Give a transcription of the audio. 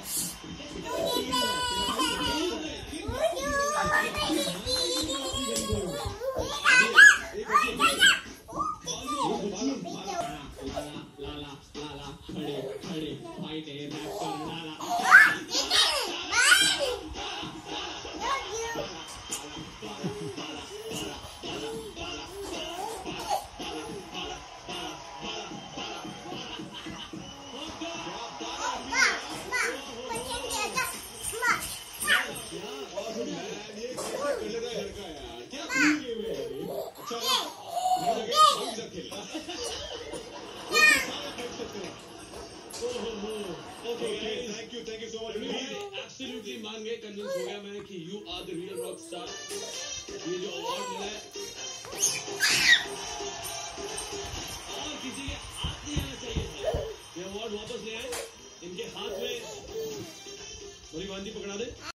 Thank you so much. Absolutely मान गए, convince हो गया मैं कि you are the real rock star. ये जो अवार्ड मिला है और किसी के हाथ नहीं आना चाहिए था. ये अवार्ड वापस ले आए, इनके हाथ में बड़ी बांधी पकड़ा दे.